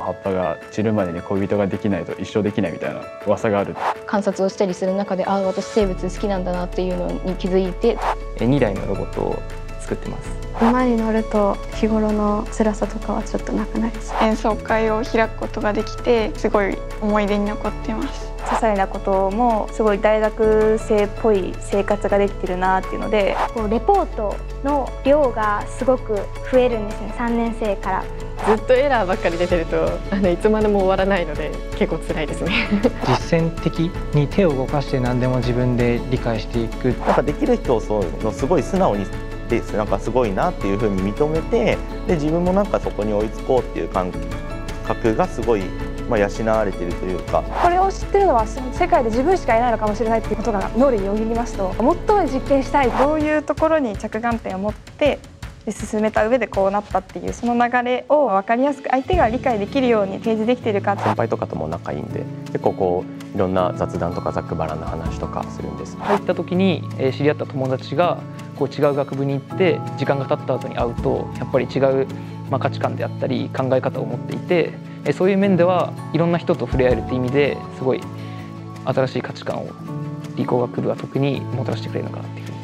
葉っぱが散るまでに恋人ができないと一生できないみたいな噂がある。 観察をしたりする中で、ああ私生物好きなんだなっていうのに気づいて、 2台のロボットを作ってます。 馬に乗ると日頃の辛さとかはちょっとなくなります。 演奏会を開くことができて、すごい思い出に残ってます。 些細なこともすごい大学生っぽい生活ができてるなっていうので、 レポートの量がすごく増えるんですね、3年生から。 ずっとエラーばっかり出てるといつまでも終わらないので結構辛いですね。 実践的に手を動かして何でも自分で理解していく。 なんかできる人をそうのすごい素直にで、なんかすごいなっていうふうに認めて、で自分もなんかそこに追いつこうっていう感覚がすごい養われているというか、 これを知ってるのは世界で自分しかいないのかもしれないっていうことが脳裏によぎりますと、もっと実験したい。 どういうところに着眼点を持って進めた上でこうなったっていう、その流れを分かりやすく相手が理解できるように提示できているか。 先輩とかとも仲いいんで、結構こういろんな雑談とかざっくばらんな話とかするんです。入った時に知り合った友達がこう違う学部に行って時間が経った後に会うと、やっぱり違う価値観であったり考え方を持っていて、そういう面ではいろんな人と触れ合えるっていう意味ですごい新しい価値観を理工学部は特にもたらしてくれるのかなっていうふうに